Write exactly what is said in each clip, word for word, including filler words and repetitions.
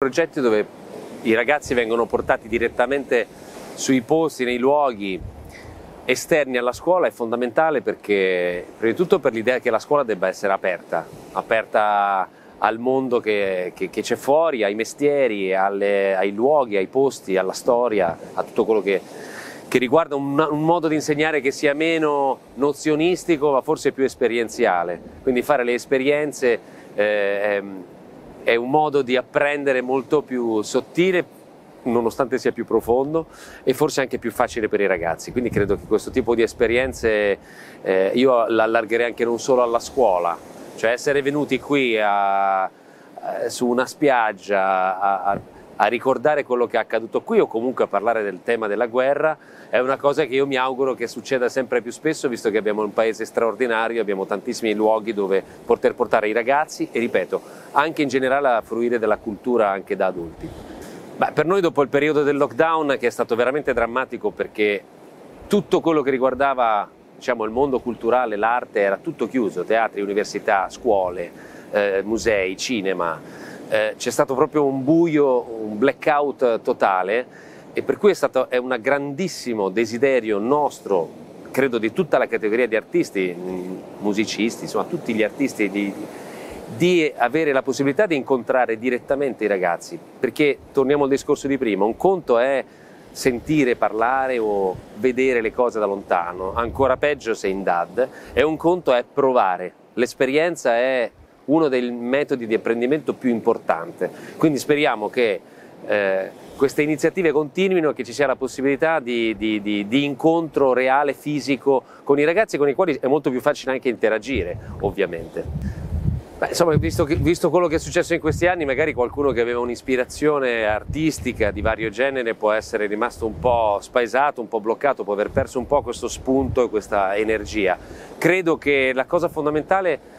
progetti dove i ragazzi vengono portati direttamente sui posti, nei luoghi esterni alla scuola è fondamentale perché, prima di tutto, per l'idea che la scuola debba essere aperta, aperta al mondo che, che, che c'è fuori, ai mestieri, alle, ai luoghi, ai posti, alla storia, a tutto quello che, che riguarda un, un modo di insegnare che sia meno nozionistico ma forse più esperienziale. Quindi fare le esperienze eh, è, è un modo di apprendere molto più sottile, nonostante sia più profondo, e forse anche più facile per i ragazzi. Quindi credo che questo tipo di esperienze eh, io l'allargherei anche non solo alla scuola, cioè essere venuti qui a, a, su una spiaggia a, a, a ricordare quello che è accaduto qui, o comunque a parlare del tema della guerra, è una cosa che io mi auguro che succeda sempre più spesso, visto che abbiamo un paese straordinario, abbiamo tantissimi luoghi dove poter portare i ragazzi e, ripeto, anche in generale a fruire della cultura anche da adulti. Beh, per noi, dopo il periodo del lockdown, che è stato veramente drammatico perché tutto quello che riguardava, diciamo, il mondo culturale, l'arte, era tutto chiuso, teatri, università, scuole, eh, musei, cinema, eh, c'è stato proprio un buio, un blackout totale, e per cui è stato è un grandissimo desiderio nostro, credo di tutta la categoria di artisti, musicisti, insomma tutti gli artisti, di, di avere la possibilità di incontrare direttamente i ragazzi, perché torniamo al discorso di prima, un conto è sentire parlare o vedere le cose da lontano, ancora peggio se in D A D, e un conto è provare. L'esperienza è uno dei metodi di apprendimento più importante, quindi speriamo che eh, queste iniziative continuino e che ci sia la possibilità di, di, di, di incontro reale, fisico, con i ragazzi, con i quali è molto più facile anche interagire, ovviamente. Beh, insomma, visto, che, visto quello che è successo in questi anni, magari qualcuno che aveva un'ispirazione artistica di vario genere può essere rimasto un po' spaesato, un po' bloccato, può aver perso un po' questo spunto e questa energia. Credo che la cosa fondamentale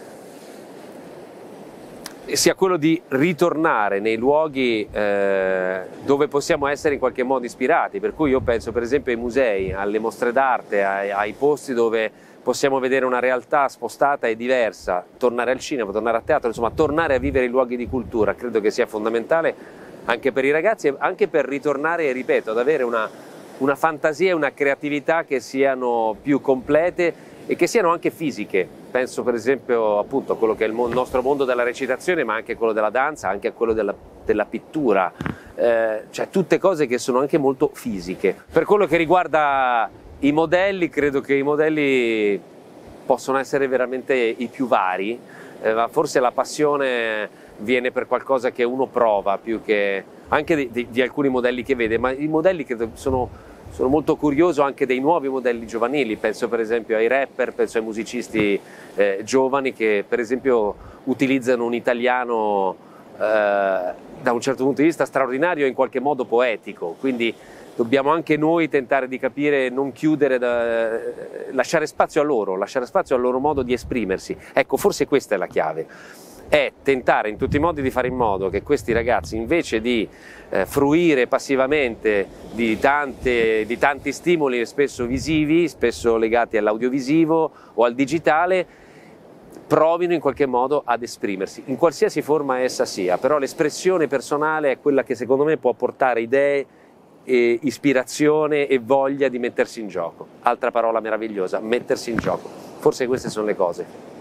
sia quello di ritornare nei luoghi eh, dove possiamo essere in qualche modo ispirati, per cui io penso per esempio ai musei, alle mostre d'arte, ai, ai posti dove possiamo vedere una realtà spostata e diversa, tornare al cinema, tornare a teatro, insomma tornare a vivere i luoghi di cultura. Credo che sia fondamentale anche per i ragazzi, anche per ritornare, ripeto, ad avere una, una fantasia e una creatività che siano più complete e che siano anche fisiche. Penso per esempio appunto a quello che è il nostro mondo della recitazione, ma anche a quello della danza, anche a quello della, della pittura, eh, cioè tutte cose che sono anche molto fisiche. Per quello che riguarda i modelli, credo che i modelli possono essere veramente i più vari, eh, ma forse la passione viene per qualcosa che uno prova più che anche di, di, di alcuni modelli che vede, ma i modelli credo sono, sono molto curioso anche dei nuovi modelli giovanili, penso per esempio ai rapper, penso ai musicisti eh, giovani che per esempio utilizzano un italiano eh, da un certo punto di vista straordinario e in qualche modo poetico, quindi dobbiamo anche noi tentare di capire, non chiudere, da, lasciare spazio a loro, lasciare spazio al loro modo di esprimersi. Ecco, forse questa è la chiave, è tentare in tutti i modi di fare in modo che questi ragazzi, invece di eh, fruire passivamente di, tante, di tanti stimoli, spesso visivi, spesso legati all'audiovisivo o al digitale, provino in qualche modo ad esprimersi, in qualsiasi forma essa sia, però l'espressione personale è quella che secondo me può portare idee, e ispirazione e voglia di mettersi in gioco. Altra parola meravigliosa, mettersi in gioco. Forse queste sono le cose.